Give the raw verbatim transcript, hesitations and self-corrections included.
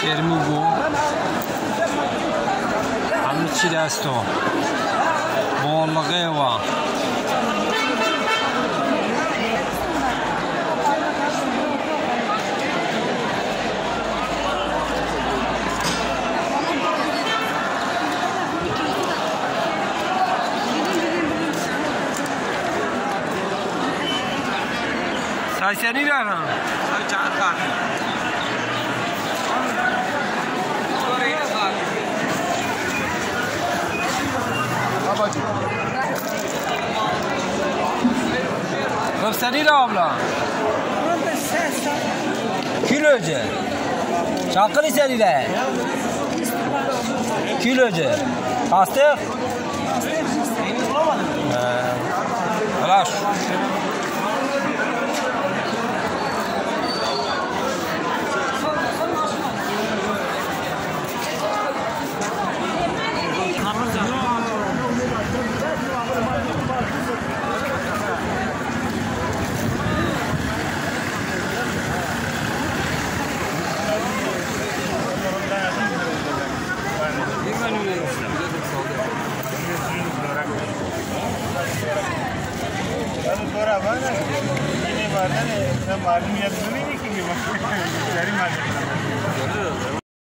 کرمی بو همه چی دستو بالغه و سایسنی دارم سای چند خواهد رفتنی را abla kiloca çakılı seni de kiloca pastık Alaş Τώρα βάνα, είναι βαρδάνε, να μάλλον για το δεν είναι και λίγο.